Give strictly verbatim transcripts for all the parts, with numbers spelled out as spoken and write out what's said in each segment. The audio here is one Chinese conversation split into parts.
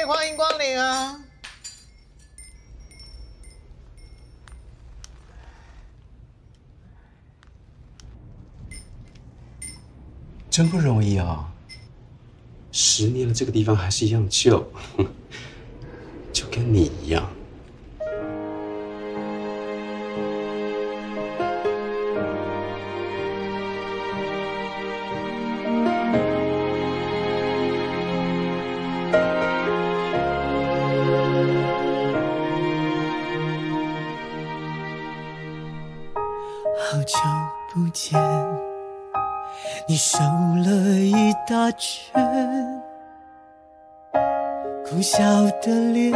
欢迎光临啊！ 真不容易啊！十年了，这个地方还是一样旧，就跟你一样。 好久不见，你瘦了一大圈，苦笑的脸，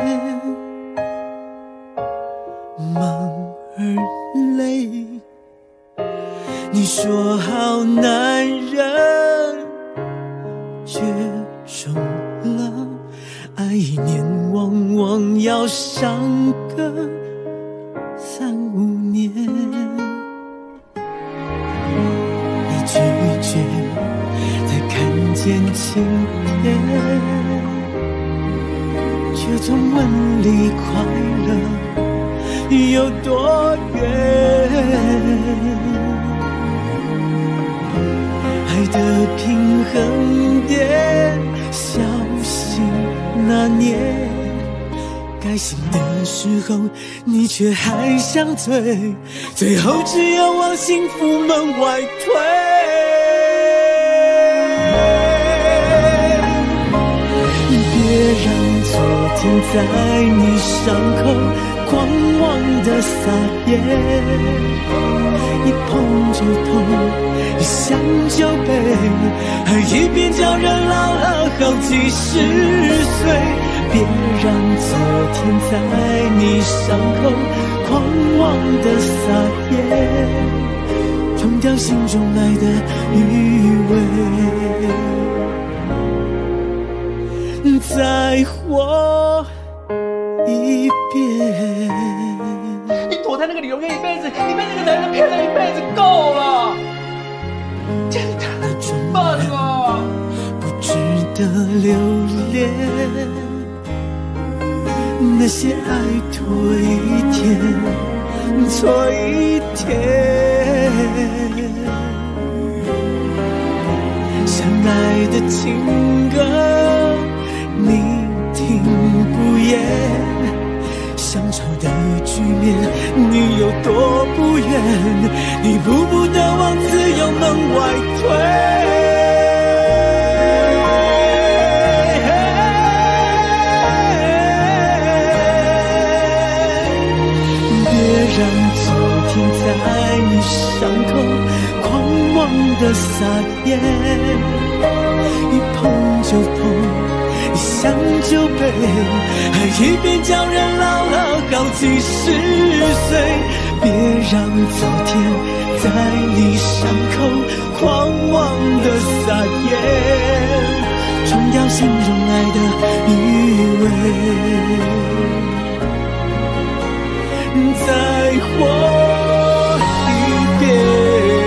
忙而累。你说好男人，却中了爱一年往往要伤个三五年。拒绝再看见晴天，却总问离快乐有多远。爱的平衡点，小心拿捏，该醒的时候你却还想醉，最后只有往幸福门外推。别让昨天在你伤口狂妄的撒野，一碰就痛，一想就悲，爱一遍叫人老了好几十岁。别让昨天在你伤口狂妄的撒野，冲掉心中爱的余味。再活一遍。 你躲在那个理容院一辈子，你被那个男人骗了一辈子，够了！真的，笨了， 不值得留恋。那些爱拖一天，错一天。相爱的情歌，你听不厌，乡愁的局面，你有多不愿？你步步的往自由门外推。别让昨天在你伤口狂妄的撒野，一碰就痛，一想就悲，爱一遍叫人老了好几十岁。别让昨天在你伤口狂妄的撒野，冲掉心中爱的余味。再活一遍。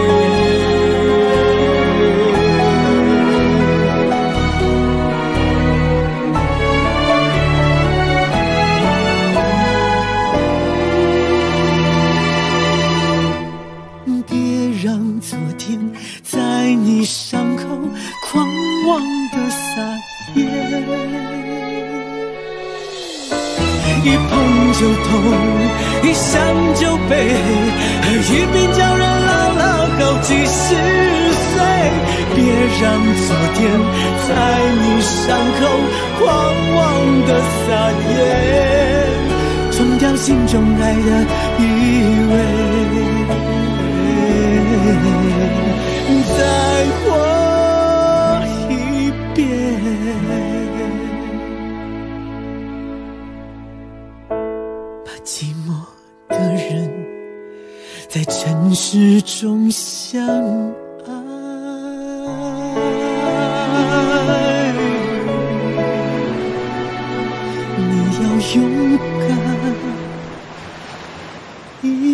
昨天在你伤口狂妄的撒野，一碰就痛，一想就悲，一遍叫人老了好几十岁。别让昨天在你伤口狂妄的撒野，冲掉心中爱的余味。再活一遍，把寂寞的人在尘世中相爱。你要勇敢一